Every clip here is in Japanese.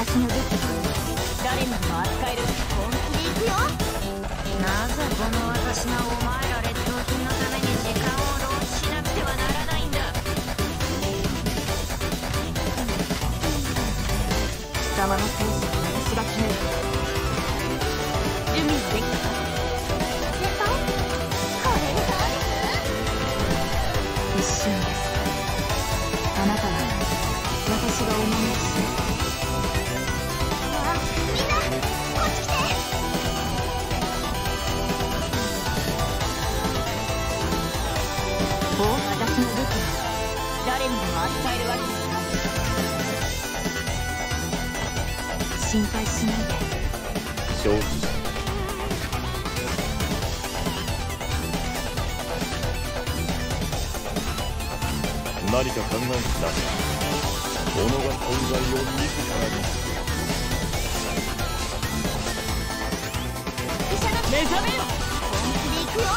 私の武器は誰にも扱える。本気で行くよ。なぜこの私がお前ら劣等品のために時間を浪費しなくてはならないんだ。貴様のペースは私が決める。準備はできたか。先輩、これでどうです？一瞬です。あなたは私がお守りします。みんなこっち来て。私の武器は誰にでも扱えるわけですか。心配しないで。 承知した。何か考えなさい。己が存在を自らに。 目覚めよ。本気で行くよ。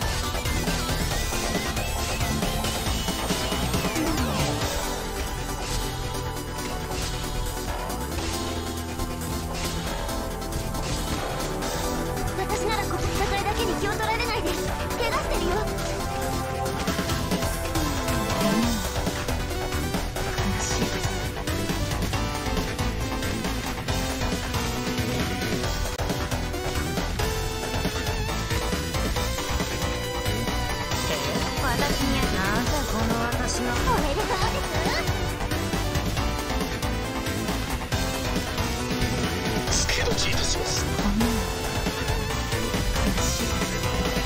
私ならこの戦いだけに気を取られないで。怪我してるよ。悲しいです。私にはなぜこの私がこれでどうです？ 助け立ちいたします。 こんなの悲しいです。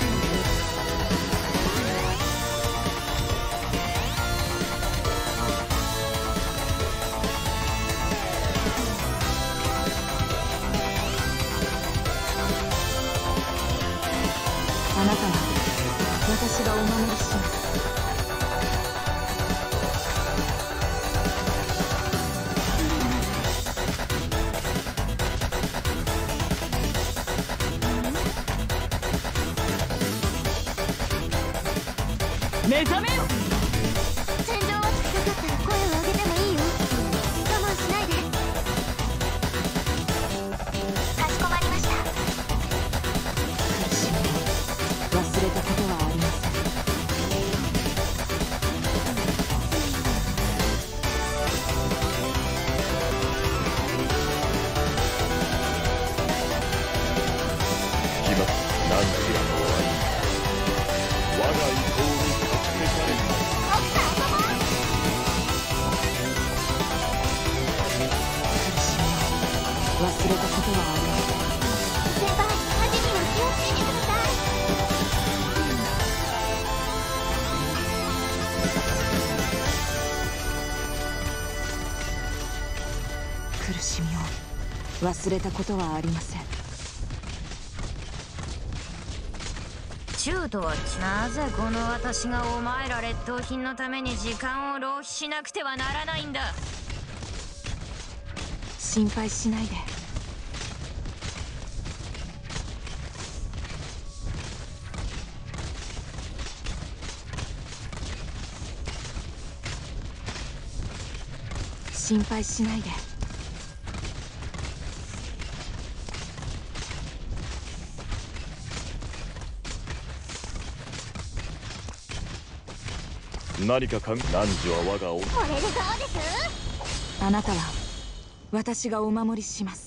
あなたは私がお守りします。目覚めよ。戦場は近かったら声を上げてもいいよ。我慢しないで。かしこまりました。苦しみを忘れたことはありません。 決まった。何時らの終わり。我が意向にかき消された。 奥さん遊ぼう。苦しみを忘れたことはありません。先輩、足には気をつけてください。苦しみを忘れたことはありません。中途はなぜこの私がお前ら劣等品のために時間を浪費しなくてはならないんだ。心配しないで。心配しないで。 何か何時は我がお。 これでどうです？あなたは私がお守りします。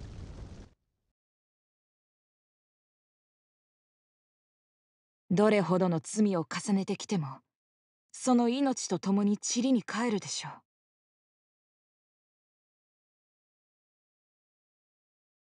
どれほどの罪を重ねてきても、その命と共に塵に帰るでしょう。